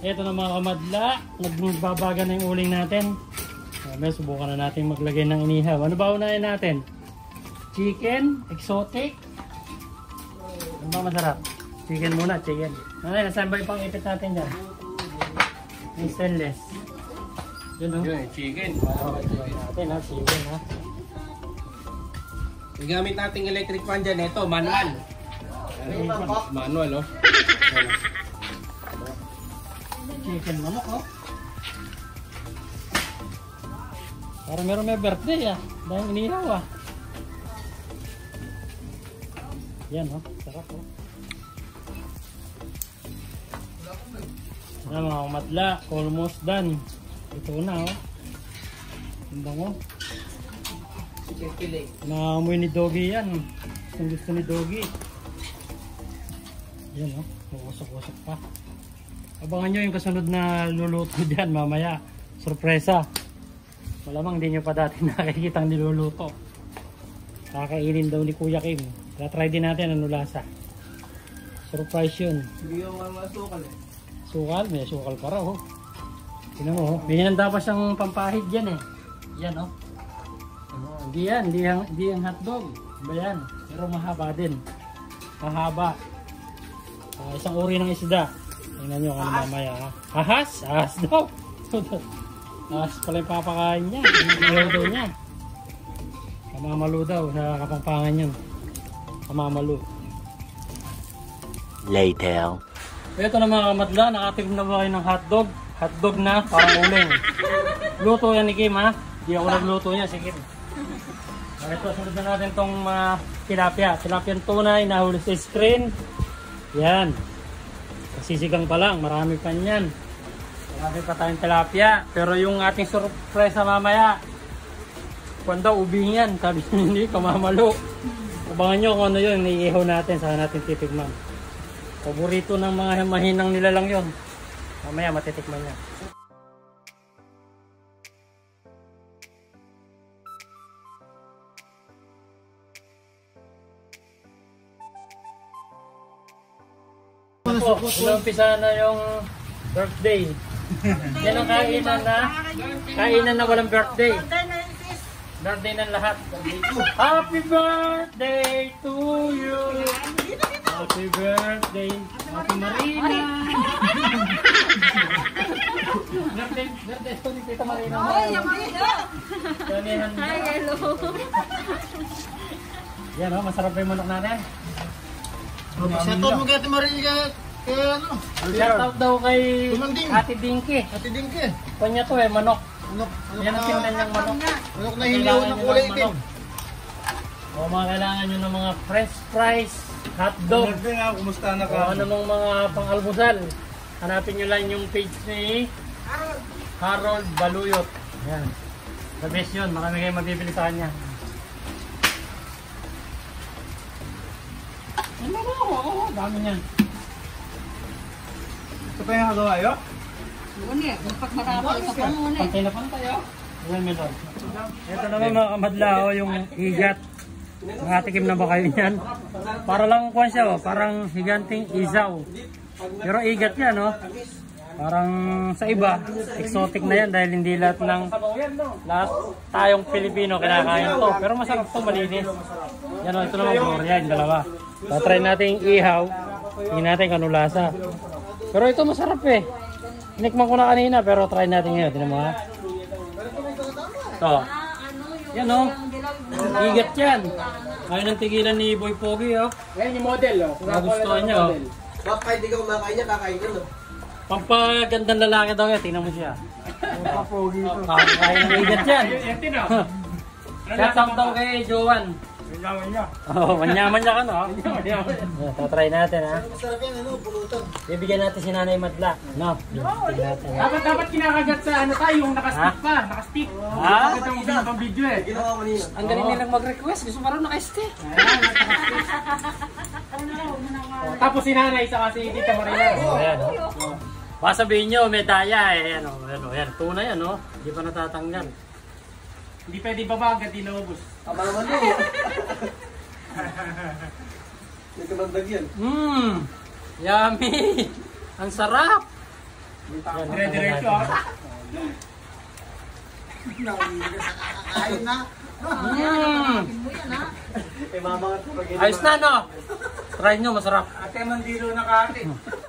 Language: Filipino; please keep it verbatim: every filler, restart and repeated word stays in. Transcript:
Ito na mga kamadla, nagbabaga na yung uling natin. Sabi, subukan na natin maglagay ng inihaw. Ano ba unahin natin? Chicken, exotic. Ano ba masarap? Chicken muna, chicken. Nanay, nasaan ba yung pang-ipit natin dyan? Yung stainless. Yun o. Yun, chicken. Wow, natin ha, chicken ha. Gamit nating electric fan dyan. Ito, manual. Manual, oh. Chicken manok, oh. Parang meron may birthday, ah. Dahil inihaw, ah. Yan, oh. Sarap, oh. Yan, mga kamadla. Almost done. Ito na, oh. Ang bango. Naamoy ni Doggy yan. Gusto gusto ni Doggy. Yan, oh. Usok-usok pa. Abangan nyo yung kasunod na luluto dyan mamaya. Sorpresa. Malamang hindi nyo pa dati nakikitang niluluto. Kakainin daw ni Kuya Kim. Try din natin ano lasa. Surprise yun. Hindi yung mga sukal eh. Sukal? May sukal pa raw. Oh. Tinan mo, oh. Binyan dapat siyang pampahid dyan eh. Yan oh. Oh, hindi yan, hindi yung, hindi yung hotdog. Ba yan? Pero mahaba din. Mahaba. Uh, isang uri ng isda. Tingnan nyo kung ano mamaya ha. Ahas? Ahas daw. Ahas pala yung papakain niya. Hindi daw niya. Kamamalu daw sa Kapampangan yun. Kamamalu. Later. Ito na mga kamadla. Nakatikim na ba kayo ng hotdog? Hotdog na parang uling. Luto yan ni Kim ha. Hindi ako nagluto niya si Kim. Ito, sunod na natin itong uh, tilapia. Tilapia tunay, nahuli sa screen. Yan. Sisigang pa lang, marami pa niyan. Marami pa tayong tilapia. Pero yung ating surpresa mamaya, kung daw ubing yan, sabi hindi, kamamalo. Abangan nyo kung ano yun, naiihaw natin, saan natin titikman. Paborito ng mga mahinang nilalang yun. Mamaya matitikman niya. Umpisa na yung birthday. Yan ang kainan na kainan na walang birthday. Birthday ng lahat. Happy birthday to you. Happy birthday, Happy Marina. Birthday, birthday to ni Tita Marina. Ay, yung Marina. Hi, hello. Yan oh, masarap yung manok natin. Shoutout mo kay Ate Maria. Kaya ano? Shoutout daw kay Tumanding. Ate Dinky. Ate Dinky. Kanya to eh, manok. Manok. Yan ang tingnan niyang manok. Manok na hiliw ng kulay itim. O mga kailangan nyo ng mga french fries, hotdog. Kumusta na O ano mga mga pang-almusal. Hanapin nyo lang yung page ni Harold Baluyot. Yan. The best yun. Marami kayong mabibili sa kanya. Ano ba? Oo, dami niyan. Ito pa yung nagawa yun? Muna eh, magpagmarapal ka pa muna eh. Pantay na pantay oh. Ayan mo doon. Ito naman mga kamadla oh, yung higat. Nakatikim na ba kayo niyan? Para lang kuhan siya oh, parang higanting isaw. Pero igat yan oh. Parang sa iba, exotic na yan dahil hindi lahat ng lahat tayong Pilipino kinakain to. Pero masarap to, malinis. Yan oh, ito naman Gloria, yung dalawa. Tatry natin ihaw. Tingnan natin kung ano lasa. Pero ito masarap eh. Inikman ko na kanina pero try natin ngayon. Tingnan mo ha. Ito. Yan o. Igat yan. Ayaw ng tigilan ni Boy Pogi o. Yan yung model oh. Nagustuhan niya o. Bakit hindi ka kumakain niya, kakain ka no? Pampagandang lalaki daw yan. Tingnan mo siya. Pogi ito. Kakain ng igat yan. Yan din oh. Shoutout daw kay Joan. Manyaman niya. Oo, manyaman niya ka no. Tatry natin ha. Masarap yan ano, pulutan. Bibigyan natin si Nanay Madla. No? Bibigyan natin. Dapat dapat kinakagat sa ano tayo, yung naka-stick pa, naka-stick. Ha? Ito yung isa pang video eh. Ginawa ko nila. Ang galing nilang mag-request. Gusto mo rin naka-stick. Tapos si Nanay sa kasi Tita Marina. Ayan o. Baka sabihin nyo, medaya eh. Ayan o. Ayan o. Ayan. Tunay yan o. Hindi pa natatanggal. Hindi pwede baba agad din naubos. Tama naman yun. May kamandag yan. Mmm. Yummy. Ang sarap. Dire-diretso ah. Ayun na. Mm. Mo yan ha. Eh, mamangat ko pag Ayos na, no? Try nyo, masarap. Ate Mandilo na kati.